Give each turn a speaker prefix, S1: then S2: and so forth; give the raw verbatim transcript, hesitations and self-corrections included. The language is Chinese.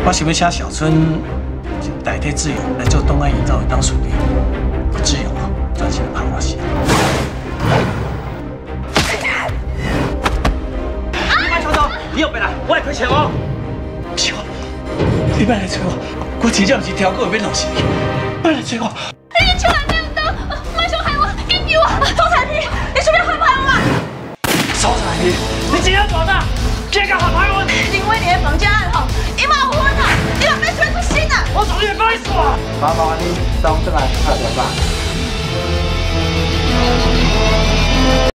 S1: 我想要请小春代替志勇来做东岸营造的当属地，志勇啊，专心拍我戏。
S2: 慢操作，你后边来，我来开枪哦。
S1: 是我，你别来催我，我真正是条狗要落死去，别来催我。
S3: 你出来亮灯，慢伤害我，救救我！周彩萍，你顺便害怕我嘛？
S1: 周彩萍，你今天做啥？竟然敢害我！
S3: 因为你的绑架案吼，伊嘛有分啊，你嘛被追出新啊！
S1: 我早就跟你说。
S4: 麻烦你上这来看一下。